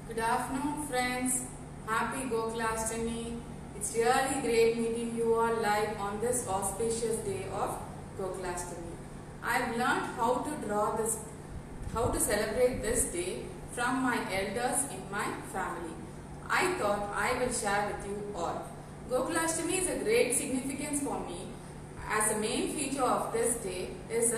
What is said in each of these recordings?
Good afternoon friends, happy Gokulashtami. It's really great meeting you all live on this auspicious day of Gokulashtami. I've learned how to celebrate this day from my elders in my family. I thought I will share with you all. Gokulashtami is a great significance for me as the main feature of this day is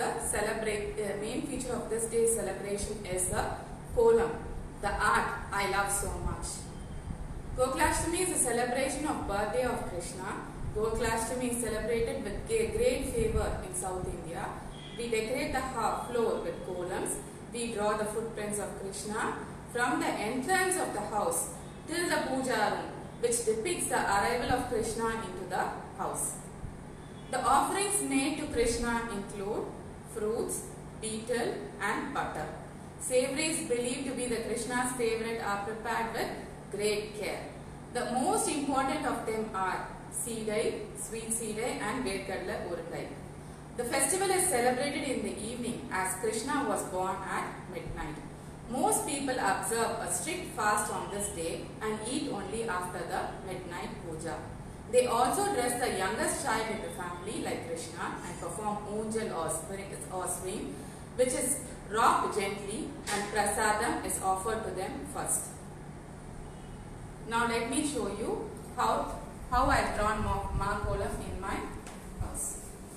celebration is the kolam, the art I love so much. Gokulashtami is a celebration of birthday of Krishna. Gokulashtami is celebrated with great favor in South India. We decorate the floor with kolams. We draw the footprints of Krishna from the entrance of the house till the puja room, which depicts the arrival of Krishna into the house. The offerings made to Krishna include fruits, betel and butter. Savories believed to be the Krishna's favorite are prepared with great care. The most important of them are seedai, sweet seedai and vedkadla urundai. The festival is celebrated in the evening as Krishna was born at midnight. Most people observe a strict fast on this day and eat only after the midnight puja. They also dress the youngest child in the family like Krishna and perform unjal or swing, which is rocked gently, and prasadam is offered to them first. Now let me show you how I have drawn Makolam in my house.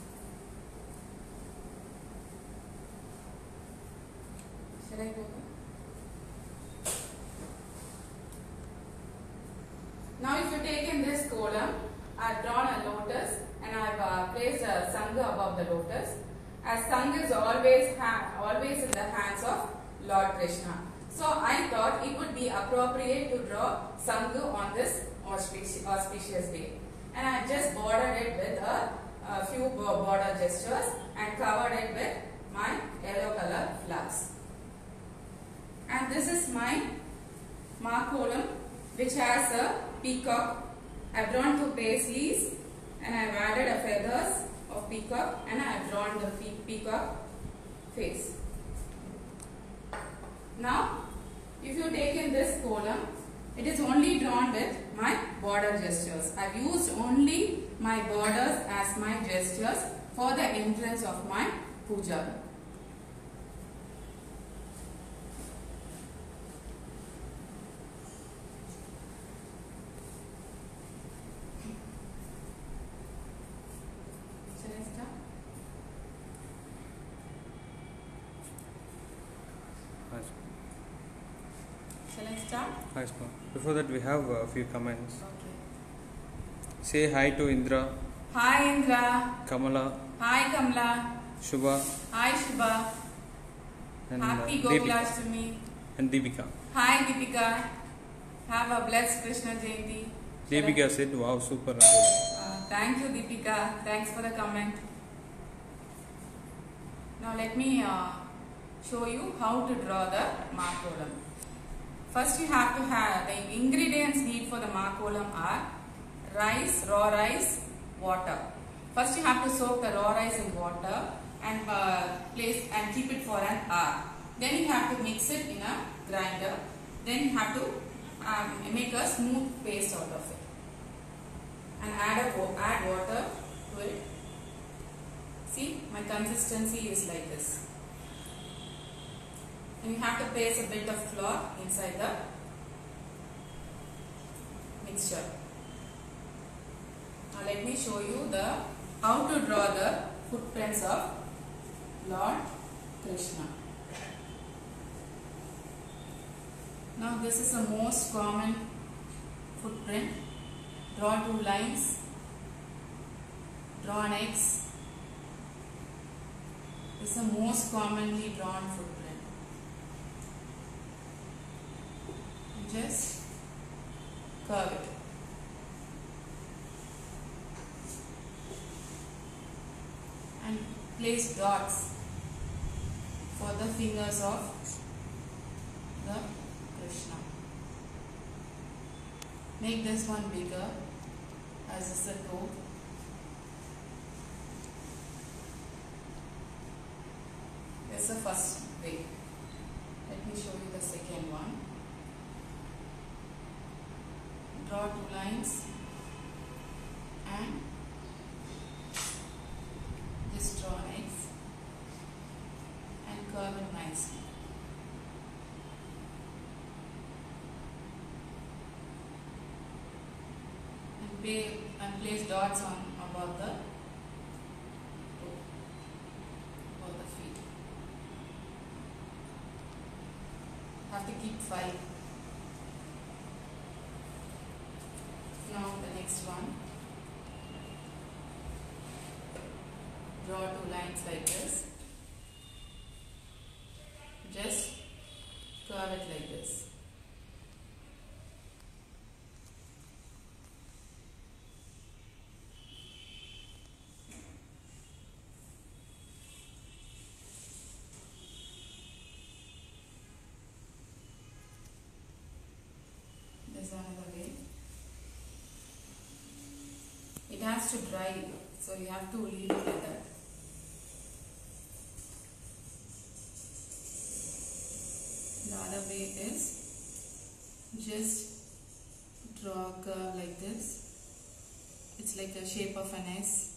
Shall I go? Now if you take in this kolam, I have drawn a lotus and I have placed a sangha above the lotus, as sangha is always in the hands of Lord Krishna. So I thought it would be appropriate to draw sangha on this auspicious day. And I just bordered it with a few border gestures and covered it with my yellow color flowers. And this is my Makolam, which has a peacock. I have drawn two paisleys and I have added a feathers of peacock and I have drawn the peacock face. Now, if you take in this kolam, it is only drawn with my border gestures. I have used only my borders as my gestures for the entrance of my puja. Shall I start? Hi, Spa. Before that, we have a few comments. Okay. Say hi to Indra. Hi Indra. Kamala. Hi Kamala. Shubha. Hi Shubha. And Happy Deepika. Gokulashtami. And Deepika. Hi Deepika. Have a blessed Krishna Jayanti. Deepika said, wow, super. Thank you Deepika. Thanks for the comment. Now let me show you how to draw the Makolam. First you have to have the ingredients need for the Makolam are rice, raw rice, water. First you have to soak the raw rice in water and place and keep it for an hour. Then you have to mix it in a grinder. Then you have to make a smooth paste out of it. And add water to it. See, my consistency is like this. And you have to place a bit of flour inside the mixture. Now let me show you how to draw the footprints of Lord Krishna. Now this is the most common footprint. Draw two lines. Draw an X. This is the most commonly drawn footprint. Just curve it. And place dots for the fingers of the Krishna. Make this one bigger as is the toe. That's the first way. Let me show you the second one. draw two lines and just draw an X and curve it nicely. And place dots on above the toe, above the feet. Have to keep 5. Now the next one. Draw two lines like this. Just curve it like this. There's another way. It has to dry, so you have to leave it like that. The other way is just draw a curve like this. It's like the shape of an S.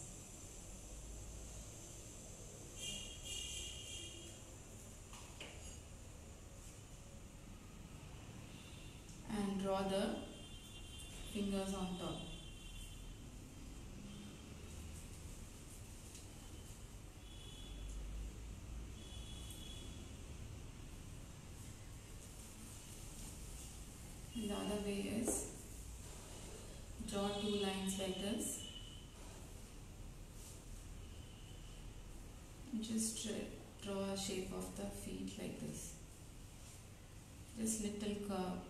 And draw the fingers on top. And the other way is draw two lines like this. And just draw a shape of the feet like this. Just little curve.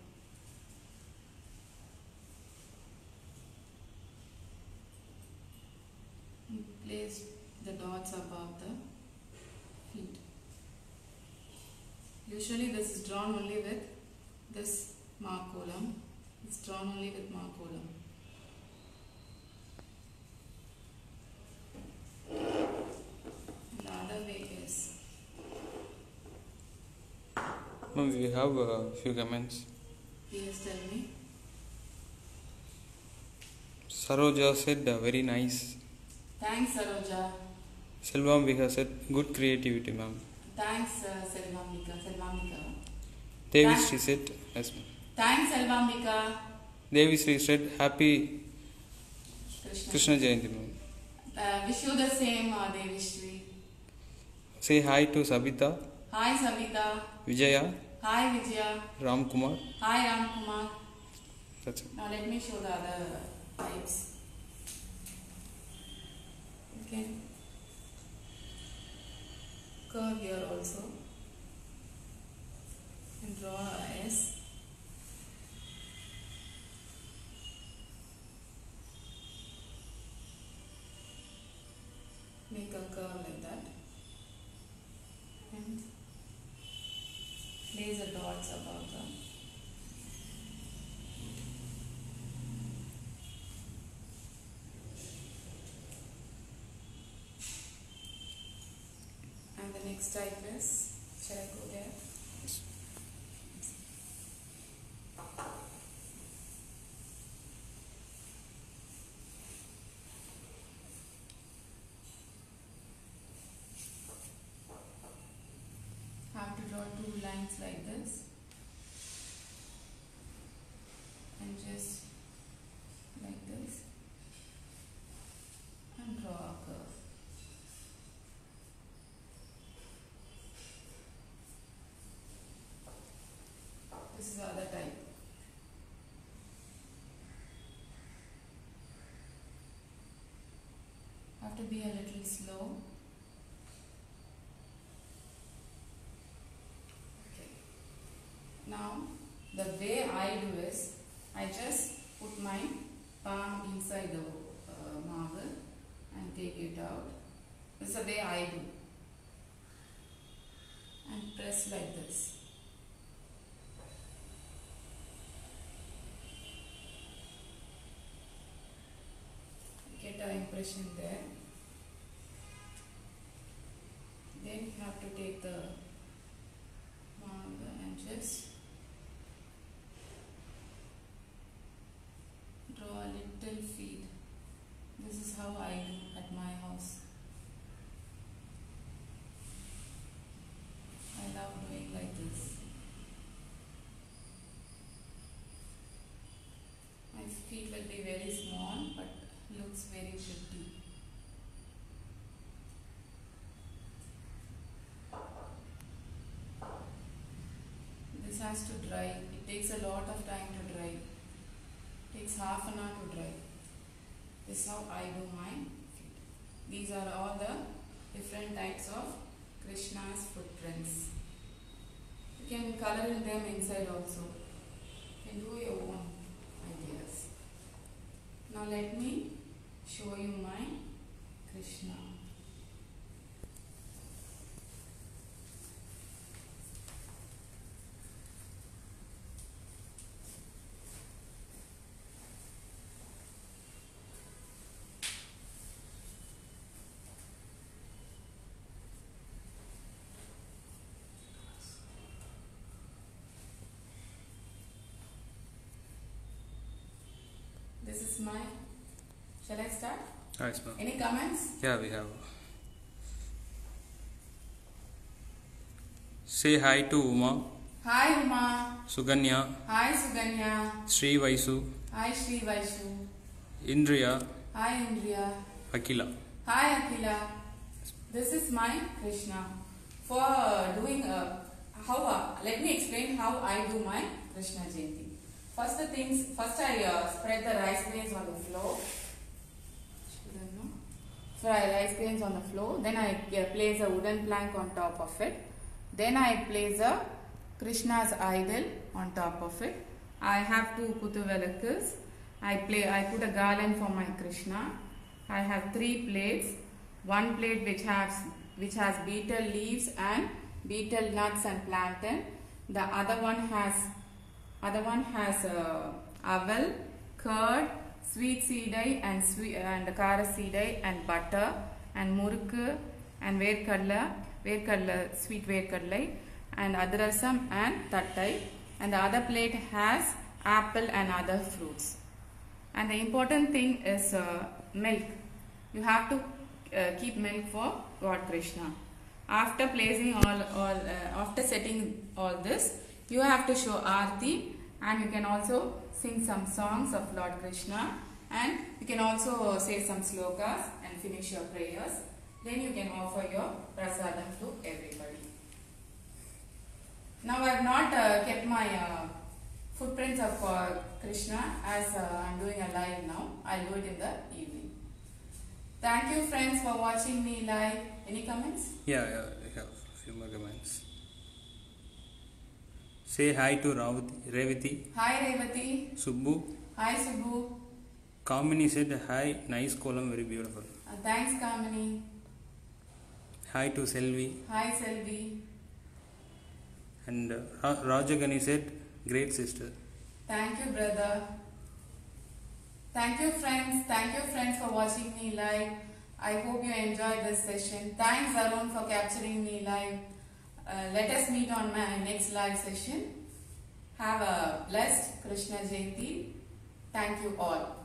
And place the dots above the feet. Usually this is drawn only with this mark column. It's drawn only with mark column. The other way is. No, we have a few comments. Please tell me. Saroja said very nice. Thanks, Saroja. Selvambika said good creativity, ma'am. Thanks, Selvambika. Devisri said yes, ma'am. Thanks, Selvambika. Devisri said happy Krishna Jayanti, ma'am. Wish you the same, Devishri. Say hi to Sabita. Hi, Sabita. Vijaya. Hi, Vijaya. Ram Kumar. Hi, Ram Kumar. That's it. Now let me show the other types. Okay. Curve here also. And draw a S. Make a curve like that. And place the dots above them. And the next type is, shall I go there? Have to draw two lines like this and just like this and draw a curve. This is the other type. Have to be a little slow. Now, the way I do is, I just put my palm inside the marble and take it out. This is the way I do. And press like this. Get an impression there. Then you have to take the marble and just will be very small but looks very pretty. This has to dry. It takes a lot of time to dry. It takes half an hour to dry. This is how I do mine. These are all the different types of Krishna's footprints. You can color in them inside also. You can do your own ideas. Now let me show you my Krishna. This is my. Shall I start? Nice, ma'am. Any comments? Yeah, we have. Say hi to Uma, Hi Uma. Suganya, Hi Suganya. Sri Vaisu, Hi Sri Vaishu. Indriya, Hi Indriya. Akila. Hi Akila. This is my Krishna. For doing let me explain how I do my Krishna Jayanti. First I spread the rice grains on the floor. Fry rice grains on the floor. Then I place a wooden plank on top of it. Then I place a Krishna's idol on top of it. I have two kutuvelakas. I put a garland for my Krishna. I have 3 plates. One plate which has betel leaves and betel nuts and plantain. The other one has aval, curd, sweet seedai and kara seedai and butter and murukku and verkadla, sweet verkadlai and adrasam and tattai, and the other plate has apple and other fruits. And the important thing is milk. You have to keep milk for Lord Krishna. After placing after setting all this, you have to show Aarti, and you can also sing some songs of Lord Krishna, and you can also say some slokas and finish your prayers. Then you can offer your prasadam to everybody. Now I have not kept my footprints of Krishna as I am doing a live now. I will do it in the evening. Thank you friends for watching me live. Any comments? Yeah, we have a few more comments. Say hi to Revati. Hi Revati. Subbu. Hi Subbu. Kamini said hi, nice column, very beautiful. Thanks Kamini. Hi to Selvi. Hi Selvi. And Rajagani said, great sister. Thank you brother. Thank you friends for watching me live. I hope you enjoyed this session. Thanks Arun for capturing me live. Let us meet on my next live session. Have a blessed Krishna Jayanti. Thank you all.